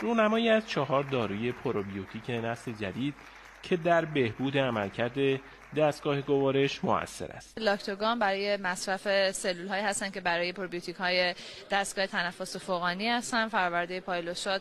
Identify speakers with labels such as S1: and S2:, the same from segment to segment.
S1: رونمایی از 4 داروی پروبیوتیک نسل جدید که در بهبود عملکرد دستگاه گوارش مؤثر است.
S2: لاکتوگام برای مصرف سلول هایی هستن که برای پروبیوتیک های دستگاه تنفس فوقانی هستن. فرورده پایلوشات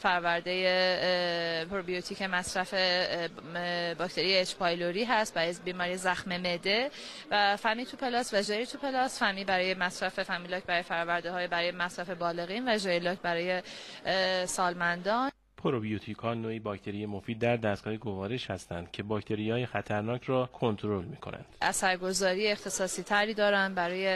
S2: فرورده پروبیوتیک مصرف باکتری اچ پایلوری هست برای بیماری زخم معده و فمی تو پلاس و ژری تو پلاس. فمی برای مصرف فامیلاک برای فرورده های برای مصرف بالغین و ژریلاک برای سالمندان.
S1: پروبیوتیک‌ها نوعی باکتری مفید در دستگاه گوارش هستند که باکتری‌های خطرناک را کنترل می‌کنند.
S2: اثرگذاری اختصاصی تری دارند، برای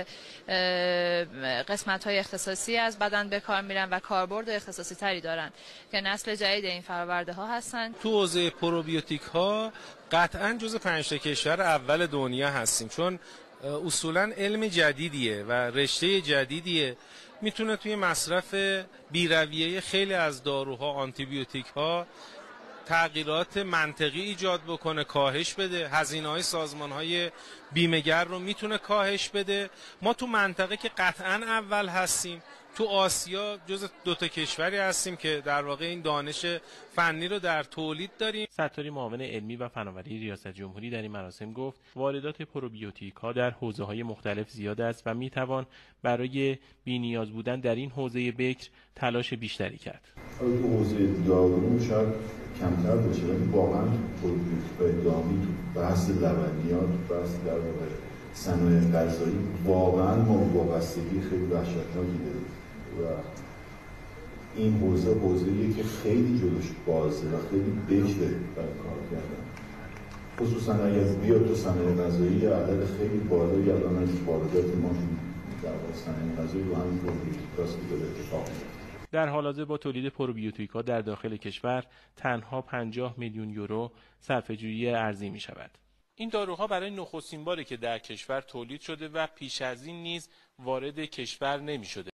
S2: قسمت‌های اختصاصی از بدن به کار میرن و کاربرد اختصاصی تری دارند که نسل جدید این فرآورده‌ها هستند.
S3: تو حوزه پروبیوتیک‌ها قطعاً جزو 5 کشور اول دنیا هستیم، چون اصولاً علم جدیدیه و رشته جدیدیه. میتونه توی مصرف بی‌رویه خیلی از داروها، آنتیبیوتیک‌ها تغییرات منطقی ایجاد بکنه، کاهش بده، هزینه‌های سازمان‌های بیمه‌گر رو میتونه کاهش بده. ما تو منطقه که قطعاً اول هستیم، تو آسیا جز 2 کشوری هستیم که در واقع این دانش فنی رو در تولید داریم.
S1: ستاری معاون علمی و فناوری ریاست جمهوری در این مراسم گفت واردات پروبیوتیک ها در حوزه‌های مختلف زیاد است و میتوان برای بی‌نیاز بودن در این حوزه بکر تلاش بیشتری کرد.
S4: تو حوزه دارو شاید کمتر باشه، ولی واقعا پروبیوتیک دامی تو بحث لبنیات، بحث در واقع صنایع غذایی واقعا ما وابستگی خیلی وحشتناکی داریم و این حوزه‌ایه که خیلی جلوش بازه و خیلی بکره برای کار کردن، خصوصا اگر بیاد تو صنایع غذایی عدد خیلی بالایی الان از واردات ما در صنایع غذایی رو همین پروبیوتیکاست که داره اتفاق میفته.
S1: در حال حاضر با تولید پروبیوتیک‌ها در داخل کشور تنها 50 میلیون یورو صرفه‌جویی ارزی می‌شود. این داروها برای نخستین باره که در کشور تولید شده و پیش از این نیز وارد کشور نمی‌شده.